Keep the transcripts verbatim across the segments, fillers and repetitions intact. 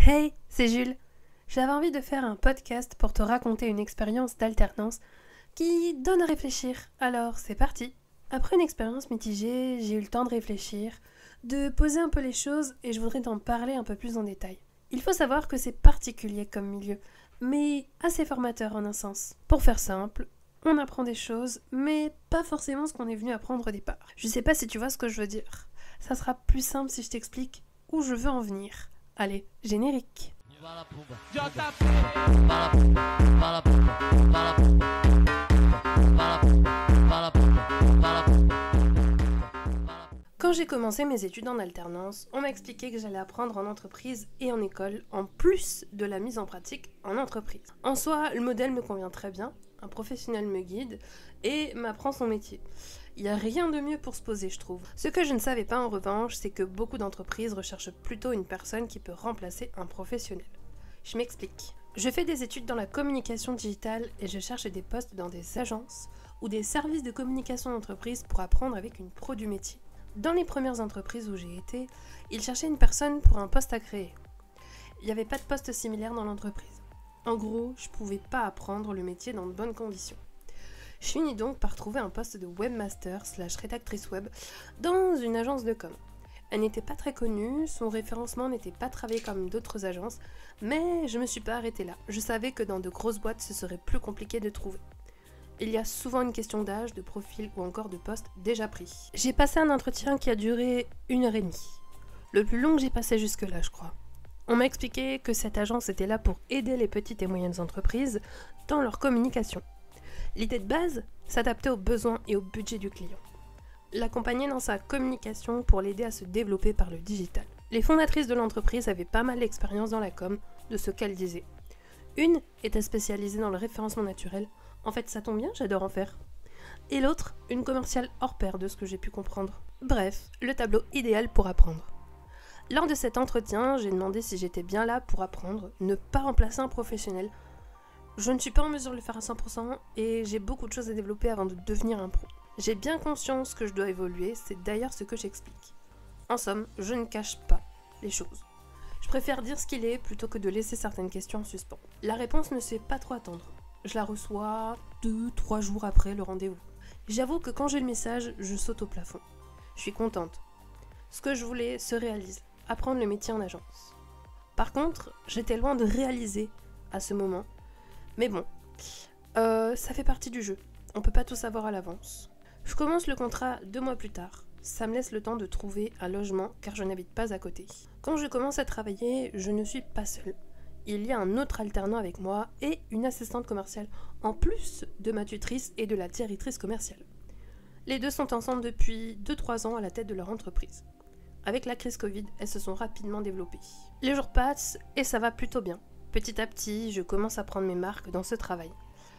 Hey, c'est Jules. J'avais envie de faire un podcast pour te raconter une expérience d'alternance qui donne à réfléchir. Alors, c'est parti. Après une expérience mitigée, j'ai eu le temps de réfléchir, de poser un peu les choses et je voudrais t'en parler un peu plus en détail. Il faut savoir que c'est particulier comme milieu, mais assez formateur en un sens. Pour faire simple, on apprend des choses, mais pas forcément ce qu'on est venu apprendre au départ. Je sais pas si tu vois ce que je veux dire. Ça sera plus simple si je t'explique où je veux en venir. Allez, générique. Quand j'ai commencé mes études en alternance, on m'a expliqué que j'allais apprendre en entreprise et en école, en plus de la mise en pratique en entreprise. En soi, le modèle me convient très bien, un professionnel me guide et m'apprend son métier. Il n'y a rien de mieux pour se poser, je trouve. Ce que je ne savais pas en revanche, c'est que beaucoup d'entreprises recherchent plutôt une personne qui peut remplacer un professionnel. Je m'explique. Je fais des études dans la communication digitale et je cherche des postes dans des agences ou des services de communication d'entreprise pour apprendre avec une pro du métier. Dans les premières entreprises où j'ai été, ils cherchaient une personne pour un poste à créer. Il n'y avait pas de poste similaire dans l'entreprise. En gros, je ne pouvais pas apprendre le métier dans de bonnes conditions. Je finis donc par trouver un poste de webmaster slash rédactrice web dans une agence de com. Elle n'était pas très connue, son référencement n'était pas travaillé comme d'autres agences, mais je me suis pas arrêtée là. Je savais que dans de grosses boîtes, ce serait plus compliqué de trouver. Il y a souvent une question d'âge, de profil ou encore de poste déjà pris. J'ai passé un entretien qui a duré une heure et demie. Le plus long que j'ai passé jusque-là, je crois. On m'a expliqué que cette agence était là pour aider les petites et moyennes entreprises dans leur communication. L'idée de base, s'adapter aux besoins et au budget du client. L'accompagner dans sa communication pour l'aider à se développer par le digital. Les fondatrices de l'entreprise avaient pas mal d'expérience dans la com, de ce qu'elles disaient. Une était spécialisée dans le référencement naturel. En fait, ça tombe bien, j'adore en faire. Et l'autre, une commerciale hors pair de ce que j'ai pu comprendre. Bref, le tableau idéal pour apprendre. Lors de cet entretien, j'ai demandé si j'étais bien là pour apprendre, ne pas remplacer un professionnel. Je ne suis pas en mesure de le faire à cent pour cent et j'ai beaucoup de choses à développer avant de devenir un pro. J'ai bien conscience que je dois évoluer, c'est d'ailleurs ce que j'explique. En somme, je ne cache pas les choses. Je préfère dire ce qu'il est plutôt que de laisser certaines questions en suspens. La réponse ne se fait pas trop attendre. Je la reçois deux, trois jours après le rendez-vous. J'avoue que quand j'ai le message, je saute au plafond. Je suis contente. Ce que je voulais se réalise, apprendre le métier en agence. Par contre, j'étais loin de réaliser à ce moment. Mais bon, euh, ça fait partie du jeu. On peut pas tout savoir à l'avance. Je commence le contrat deux mois plus tard. Ça me laisse le temps de trouver un logement car je n'habite pas à côté. Quand je commence à travailler, je ne suis pas seule. Il y a un autre alternant avec moi et une assistante commerciale, en plus de ma tutrice et de la directrice commerciale. Les deux sont ensemble depuis deux trois ans à la tête de leur entreprise. Avec la crise Covid, elles se sont rapidement développées. Les jours passent et ça va plutôt bien. Petit à petit, je commence à prendre mes marques dans ce travail.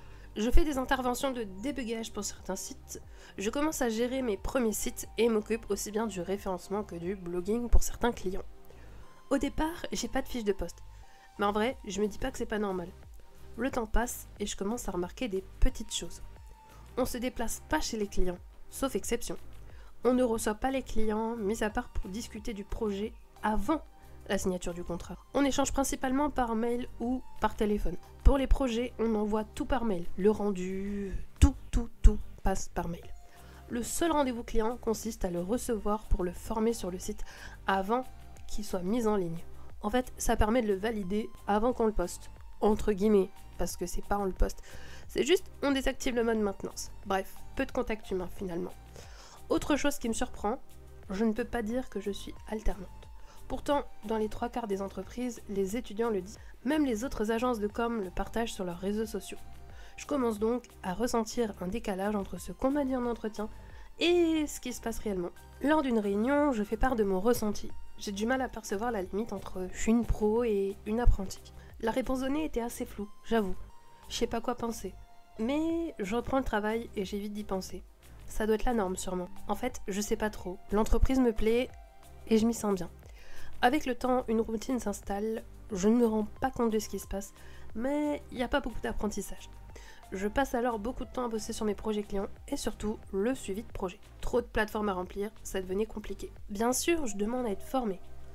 Je fais des interventions de débugage pour certains sites, je commence à gérer mes premiers sites et m'occupe aussi bien du référencement que du blogging pour certains clients. Au départ, j'ai pas de fiche de poste, mais en vrai, je me dis pas que c'est pas normal. Le temps passe et je commence à remarquer des petites choses. On se déplace pas chez les clients, sauf exception. On ne reçoit pas les clients, mis à part pour discuter du projet avant la signature du contrat. On échange principalement par mail ou par téléphone. Pour les projets, on envoie tout par mail. Le rendu, tout, tout, tout passe par mail. Le seul rendez-vous client consiste à le recevoir pour le former sur le site avant qu'il soit mis en ligne. En fait, ça permet de le valider avant qu'on le poste. Entre guillemets, parce que c'est pas on le poste. C'est juste, on désactive le mode maintenance. Bref, peu de contact humain finalement. Autre chose qui me surprend, je ne peux pas dire que je suis alternante. Pourtant, dans les trois quarts des entreprises, les étudiants le disent. Même les autres agences de com le partagent sur leurs réseaux sociaux. Je commence donc à ressentir un décalage entre ce qu'on m'a dit en entretien et ce qui se passe réellement. Lors d'une réunion, je fais part de mon ressenti. J'ai du mal à percevoir la limite entre je suis une pro et une apprentie. La réponse donnée était assez floue, j'avoue. Je sais pas quoi penser. Mais je reprends le travail et j'évite d'y penser. Ça doit être la norme sûrement. En fait, je sais pas trop. L'entreprise me plaît et je m'y sens bien. Avec le temps, une routine s'installe, je ne me rends pas compte de ce qui se passe, mais il n'y a pas beaucoup d'apprentissage. Je passe alors beaucoup de temps à bosser sur mes projets clients et surtout le suivi de projet. Trop de plateformes à remplir, ça devenait compliqué. Bien sûr, je demande à être formée.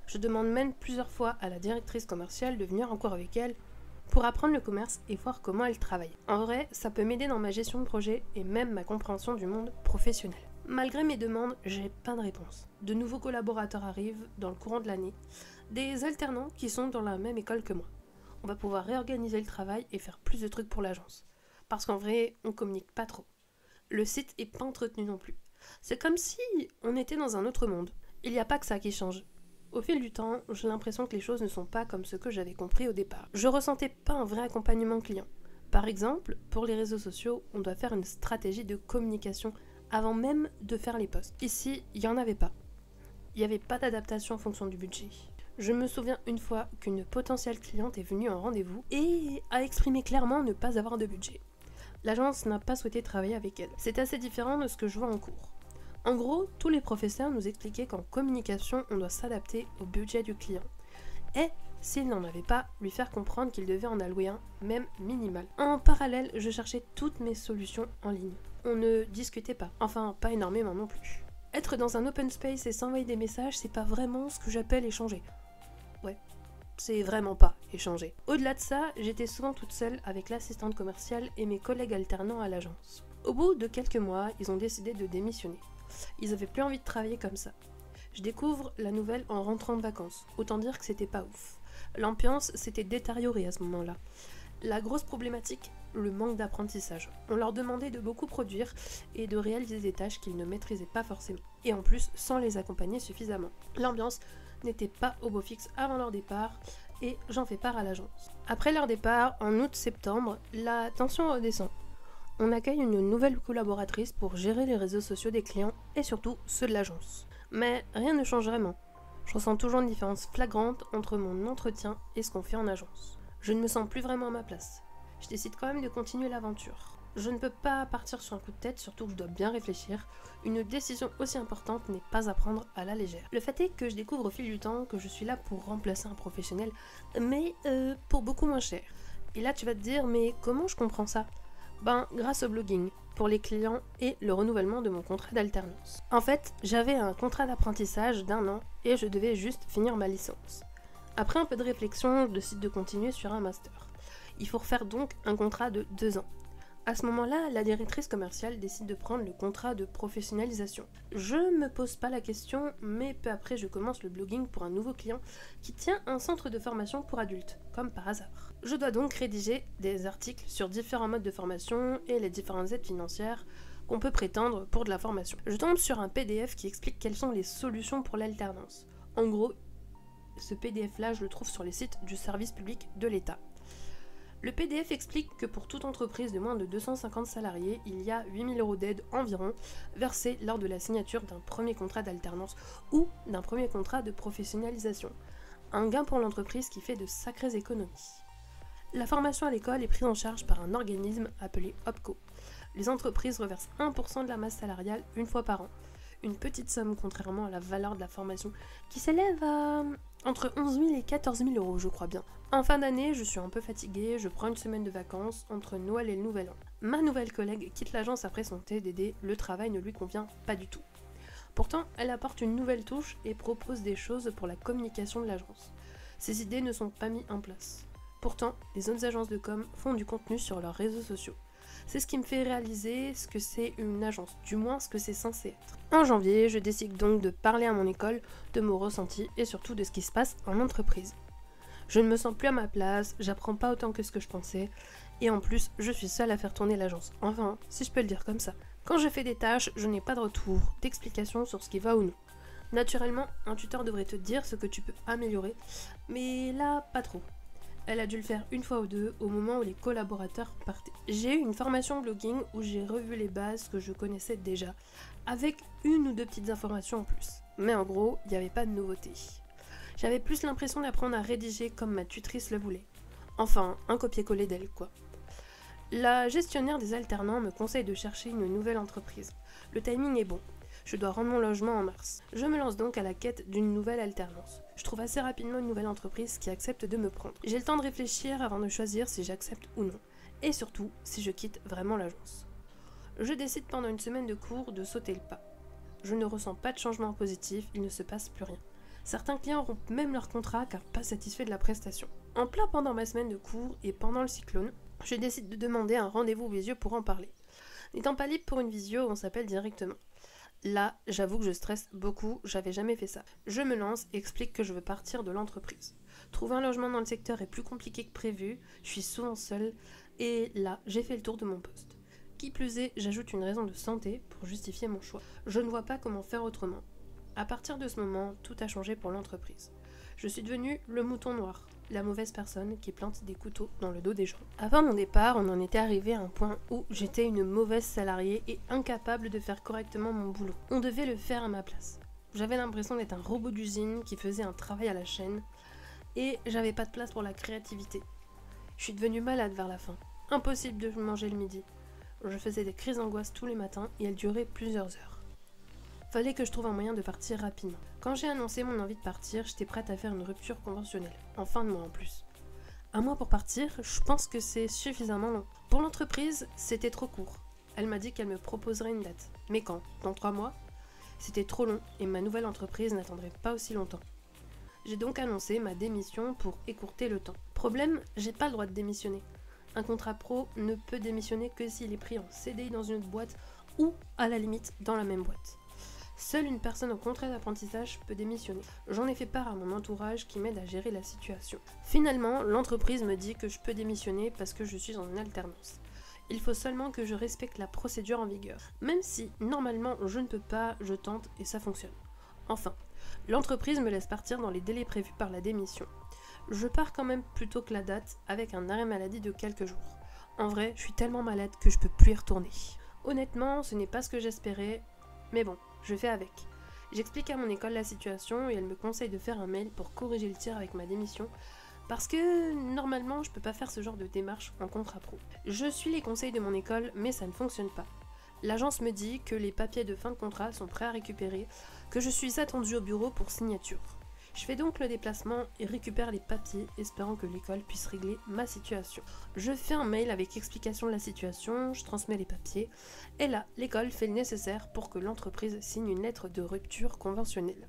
Je demande même plusieurs fois à la directrice commerciale de venir en cours avec elle pour apprendre le commerce et voir comment elle travaille. En vrai, ça peut m'aider dans ma gestion de projet et même ma compréhension du monde professionnel. Malgré mes demandes, j'ai pas de réponse. De nouveaux collaborateurs arrivent dans le courant de l'année, des alternants qui sont dans la même école que moi. On va pouvoir réorganiser le travail et faire plus de trucs pour l'agence. Parce qu'en vrai, on communique pas trop. Le site est pas entretenu non plus. C'est comme si on était dans un autre monde. Il n'y a pas que ça qui change. Au fil du temps, j'ai l'impression que les choses ne sont pas comme ce que j'avais compris au départ. Je ressentais pas un vrai accompagnement client. Par exemple, pour les réseaux sociaux, on doit faire une stratégie de communication avant même de faire les posts. Ici, il n'y en avait pas. Il n'y avait pas d'adaptation en fonction du budget. Je me souviens une fois qu'une potentielle cliente est venue en rendez-vous et a exprimé clairement ne pas avoir de budget. L'agence n'a pas souhaité travailler avec elle. C'est assez différent de ce que je vois en cours. En gros, tous les professeurs nous expliquaient qu'en communication, on doit s'adapter au budget du client. Et, s'il n'en avait pas, lui faire comprendre qu'il devait en allouer un, même minimal. En parallèle, je cherchais toutes mes solutions en ligne. On ne discutait pas, enfin pas énormément non plus. Être dans un open space et s'envoyer des messages, c'est pas vraiment ce que j'appelle échanger. Ouais, c'est vraiment pas échanger. Au-delà de ça, j'étais souvent toute seule avec l'assistante commerciale et mes collègues alternants à l'agence. Au bout de quelques mois, ils ont décidé de démissionner. Ils avaient plus envie de travailler comme ça. Je découvre la nouvelle en rentrant de vacances. Autant dire que c'était pas ouf. L'ambiance s'était détériorée à ce moment-là. La grosse problématique, le manque d'apprentissage. On leur demandait de beaucoup produire et de réaliser des tâches qu'ils ne maîtrisaient pas forcément. Et en plus, sans les accompagner suffisamment. L'ambiance n'était pas au beau fixe avant leur départ et j'en fais part à l'agence. Après leur départ, en août-septembre, la tension redescend. On accueille une nouvelle collaboratrice pour gérer les réseaux sociaux des clients et surtout ceux de l'agence. Mais rien ne change vraiment. Je ressens toujours une différence flagrante entre mon entretien et ce qu'on fait en agence. Je ne me sens plus vraiment à ma place. Je décide quand même de continuer l'aventure. Je ne peux pas partir sur un coup de tête, surtout que je dois bien réfléchir. Une décision aussi importante n'est pas à prendre à la légère. Le fait est que je découvre au fil du temps que je suis là pour remplacer un professionnel, mais euh, pour beaucoup moins cher. Et là tu vas te dire, mais comment je comprends ça ? Ben, grâce au blogging, pour les clients et le renouvellement de mon contrat d'alternance. En fait, j'avais un contrat d'apprentissage d'un an et je devais juste finir ma licence. Après un peu de réflexion, je décide de continuer sur un master. Il faut refaire donc un contrat de deux ans. À ce moment-là, la directrice commerciale décide de prendre le contrat de professionnalisation. Je me pose pas la question, mais peu après je commence le blogging pour un nouveau client qui tient un centre de formation pour adultes, comme par hasard. Je dois donc rédiger des articles sur différents modes de formation et les différentes aides financières qu'on peut prétendre pour de la formation. Je tombe sur un P D F qui explique quelles sont les solutions pour l'alternance. En gros, ce P D F-là, je le trouve sur les sites du service public de l'État. Le P D F explique que pour toute entreprise de moins de deux cent cinquante salariés, il y a huit mille euros d'aide environ versés lors de la signature d'un premier contrat d'alternance ou d'un premier contrat de professionnalisation. Un gain pour l'entreprise qui fait de sacrées économies. La formation à l'école est prise en charge par un organisme appelé OPCO. Les entreprises reversent un pour cent de la masse salariale une fois par an. Une petite somme contrairement à la valeur de la formation qui s'élève à entre onze mille et quatorze mille euros, je crois bien. En fin d'année, je suis un peu fatiguée, je prends une semaine de vacances entre Noël et le Nouvel An. Ma nouvelle collègue quitte l'agence après son T D D, le travail ne lui convient pas du tout. Pourtant, elle apporte une nouvelle touche et propose des choses pour la communication de l'agence. Ces idées ne sont pas mises en place. Pourtant, les autres agences de com font du contenu sur leurs réseaux sociaux. C'est ce qui me fait réaliser ce que c'est une agence, du moins ce que c'est censé être. En janvier, je décide donc de parler à mon école de mon ressenti et surtout de ce qui se passe en entreprise. Je ne me sens plus à ma place, j'apprends pas autant que ce que je pensais, et en plus, je suis seule à faire tourner l'agence. Enfin, si je peux le dire comme ça. Quand je fais des tâches, je n'ai pas de retour, d'explication sur ce qui va ou non. Naturellement, un tuteur devrait te dire ce que tu peux améliorer, mais là, pas trop. Elle a dû le faire une fois ou deux au moment où les collaborateurs partaient. J'ai eu une formation blogging où j'ai revu les bases que je connaissais déjà, avec une ou deux petites informations en plus. Mais en gros, il n'y avait pas de nouveauté. J'avais plus l'impression d'apprendre à rédiger comme ma tutrice le voulait. Enfin, un copier-coller d'elle, quoi. La gestionnaire des alternants me conseille de chercher une nouvelle entreprise. Le timing est bon. Je dois rendre mon logement en mars. Je me lance donc à la quête d'une nouvelle alternance. Je trouve assez rapidement une nouvelle entreprise qui accepte de me prendre. J'ai le temps de réfléchir avant de choisir si j'accepte ou non. Et surtout, si je quitte vraiment l'agence. Je décide pendant une semaine de cours de sauter le pas. Je ne ressens pas de changement positif, il ne se passe plus rien. Certains clients rompent même leur contrat car pas satisfaits de la prestation. En plein pendant ma semaine de cours et pendant le cyclone, je décide de demander un rendez-vous visio pour en parler. N'étant pas libre pour une visio, on s'appelle directement. Là, j'avoue que je stresse beaucoup, j'avais jamais fait ça. Je me lance et explique que je veux partir de l'entreprise. Trouver un logement dans le secteur est plus compliqué que prévu, je suis souvent seule, et là, j'ai fait le tour de mon poste. Qui plus est, j'ajoute une raison de santé pour justifier mon choix. Je ne vois pas comment faire autrement. À partir de ce moment, tout a changé pour l'entreprise. Je suis devenue le mouton noir, la mauvaise personne qui plante des couteaux dans le dos des gens. Avant mon départ, on en était arrivé à un point où j'étais une mauvaise salariée et incapable de faire correctement mon boulot. On devait le faire à ma place. J'avais l'impression d'être un robot d'usine qui faisait un travail à la chaîne et j'avais pas de place pour la créativité. Je suis devenue malade vers la fin. Impossible de manger le midi. Je faisais des crises d'angoisse tous les matins et elles duraient plusieurs heures. Fallait que je trouve un moyen de partir rapidement. Quand j'ai annoncé mon envie de partir, j'étais prête à faire une rupture conventionnelle, en fin de mois en plus. Un mois pour partir, je pense que c'est suffisamment long. Pour l'entreprise, c'était trop court. Elle m'a dit qu'elle me proposerait une date. Mais quand? Dans trois mois? C'était trop long et ma nouvelle entreprise n'attendrait pas aussi longtemps. J'ai donc annoncé ma démission pour écourter le temps. Problème, j'ai pas le droit de démissionner. Un contrat pro ne peut démissionner que s'il est pris en C D I dans une autre boîte ou, à la limite, dans la même boîte. Seule une personne au contrat d'apprentissage peut démissionner. J'en ai fait part à mon entourage qui m'aide à gérer la situation. Finalement, l'entreprise me dit que je peux démissionner parce que je suis en alternance. Il faut seulement que je respecte la procédure en vigueur. Même si, normalement, je ne peux pas, je tente et ça fonctionne. Enfin, l'entreprise me laisse partir dans les délais prévus par la démission. Je pars quand même plus tôt que la date avec un arrêt maladie de quelques jours. En vrai, je suis tellement malade que je peux plus y retourner. Honnêtement, ce n'est pas ce que j'espérais, mais bon, je fais avec. J'explique à mon école la situation et elle me conseille de faire un mail pour corriger le tir avec ma démission parce que normalement je peux pas faire ce genre de démarche en contrat pro. Je suis les conseils de mon école mais ça ne fonctionne pas. L'agence me dit que les papiers de fin de contrat sont prêts à récupérer, que je suis attendue au bureau pour signature. Je fais donc le déplacement et récupère les papiers, espérant que l'école puisse régler ma situation. Je fais un mail avec explication de la situation, je transmets les papiers, et là, l'école fait le nécessaire pour que l'entreprise signe une lettre de rupture conventionnelle.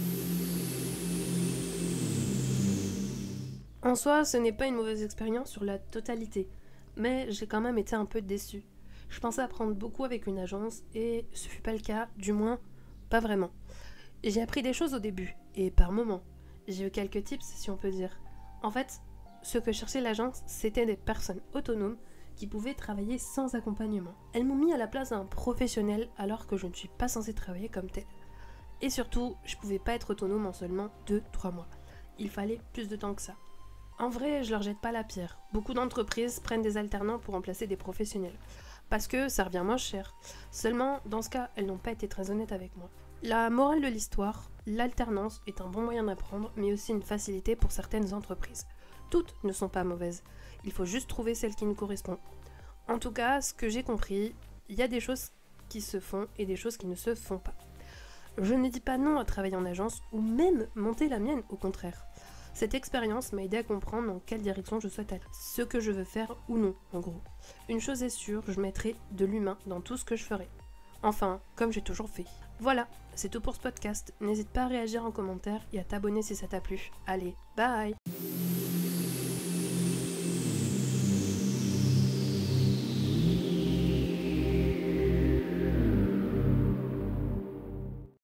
En soi, ce n'est pas une mauvaise expérience sur la totalité, mais j'ai quand même été un peu déçue. Je pensais apprendre beaucoup avec une agence, et ce fut pas le cas, du moins, pas vraiment. J'ai appris des choses au début, et par moments. J'ai eu quelques tips, si on peut dire. En fait, ce que cherchait l'agence, c'était des personnes autonomes qui pouvaient travailler sans accompagnement. Elles m'ont mis à la place d'un professionnel alors que je ne suis pas censée travailler comme tel. Et surtout, je pouvais pas être autonome en seulement deux trois mois. Il fallait plus de temps que ça. En vrai, je leur jette pas la pierre. Beaucoup d'entreprises prennent des alternants pour remplacer des professionnels. Parce que ça revient moins cher. Seulement, dans ce cas, elles n'ont pas été très honnêtes avec moi. La morale de l'histoire, l'alternance est un bon moyen d'apprendre, mais aussi une facilité pour certaines entreprises. Toutes ne sont pas mauvaises, il faut juste trouver celle qui nous correspond. En tout cas, ce que j'ai compris, il y a des choses qui se font et des choses qui ne se font pas. Je ne dis pas non à travailler en agence ou même monter la mienne, au contraire. Cette expérience m'a aidé à comprendre dans quelle direction je souhaite aller, ce que je veux faire ou non, en gros. Une chose est sûre, je mettrai de l'humain dans tout ce que je ferai. Enfin, comme j'ai toujours fait. Voilà, c'est tout pour ce podcast. N'hésite pas à réagir en commentaire et à t'abonner si ça t'a plu. Allez, bye!